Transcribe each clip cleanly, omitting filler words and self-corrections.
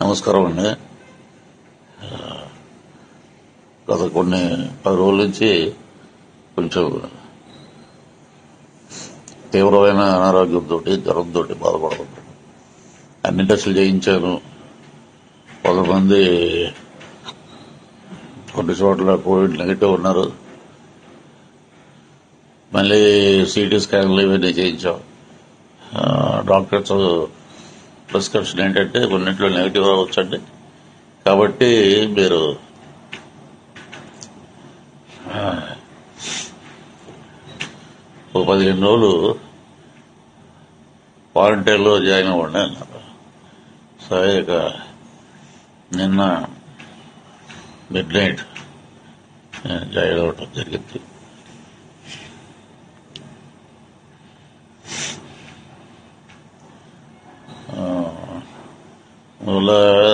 నమస్కారం అండి. గత కొన్ని 10 రోజుల నుంచి కొంచెం తీవ్రమైన అనారోగ్యంతో జ్వరంతో బాధపడుతున్నాను. అన్ని టెస్టులు చేయించాను. కొంతమంది కొన్ని చోట్ల కోవిడ్ నెగిటివ్ ఉన్నారు. మళ్ళీ సిటీ స్కాన్లు ఇవన్నీ చేయించాం. డాక్టర్స్ ప్రిస్క్రిప్షన్ ఏంటంటే కొన్నింటిలో నెగిటివ్ రావచ్చండి, కాబట్టి మీరు ఓ 15 రోజులు క్వారంటైన్లో జాయిన్ అవ్వండి అన్నారు. సరే, ఇక నిన్న మిడ్ నైట్ జాయిన్ అవ్వటం జరిగింది. వల్ల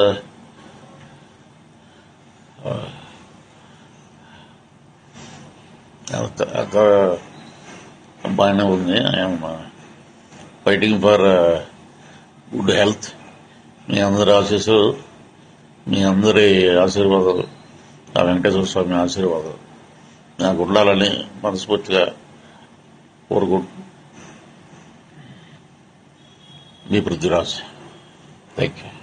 అంత బాగానే ఉంది. I'm fighting for good health. మీ అందరి ఆశీస్సులు, మీ అందరి ఆశీర్వాదాలు, ఆ వెంకటేశ్వర స్వామి ఆశీర్వాదాలు నాకు ఉండాలని మనస్ఫూర్తిగా కోరుకుంటున్నాను. మీ పృథ్వీరాజ్. Thank you.